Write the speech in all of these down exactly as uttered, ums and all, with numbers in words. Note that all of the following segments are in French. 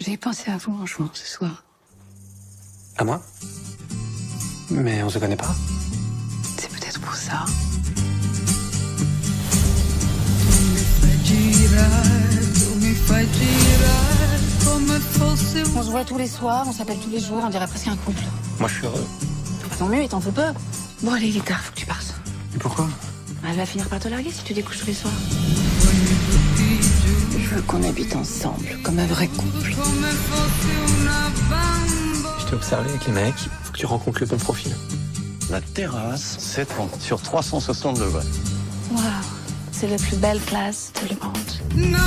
J'ai pensé à vous en jouant ce soir. À moi? Mais on se connaît pas. C'est peut-être pour ça. On se voit tous les soirs, on s'appelle tous les jours, on dirait presque un couple. Moi, je suis heureux. Bah, tant mieux, il t'en faut peu. Bon, allez, il est tard, faut que tu partes. Et pourquoi? Elle va finir par te larguer si tu découches tous les soirs. Je veux qu'on habite ensemble, comme un vrai couple. Je t'ai observé avec les mecs. Faut que tu rencontres le bon profil. La terrasse s'étend sur trois cent soixante degrés. Waouh, c'est la plus belle classe de le monde.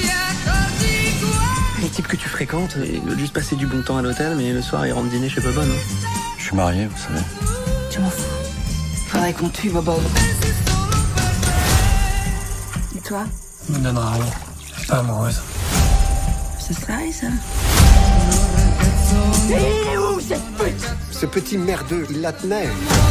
Les types que tu fréquentes, ils veulent juste passer du bon temps à l'hôtel, mais le soir, ils rentrent dîner chez Bobonne. Hein. Je suis marié, vous savez. Tu m'en fous. Faudrait qu'on tue Bobo. Et toi? Me donnera rien. Je suis pas amoureuse. Ça se travaille, ça. Et où cette pute? Ce petit merdeux, il la tenait.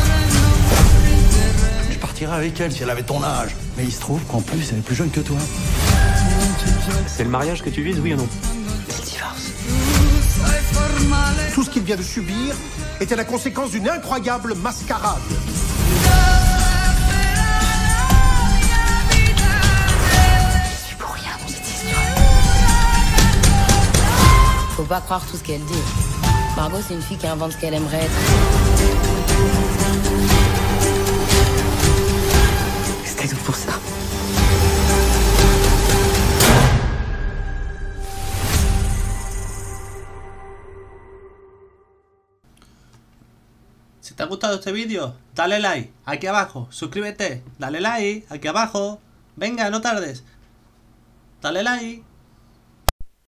Je partirais avec elle si elle avait ton âge. Mais il se trouve qu'en plus, elle est plus jeune que toi. C'est le mariage que tu vises, oui ou non? Le divorce. Tout ce qu'il vient de subir était la conséquence d'une incroyable mascarade. Je suis pour rien dans cette histoire. Faut pas croire tout ce qu'elle dit. Margot, c'est une fille qui invente ce qu'elle aimerait être. C'était tout pour ça. Si te ha gustado este vídeo, dale like aquí abajo, suscríbete, dale like aquí abajo. Venga, no tardes. Dale like.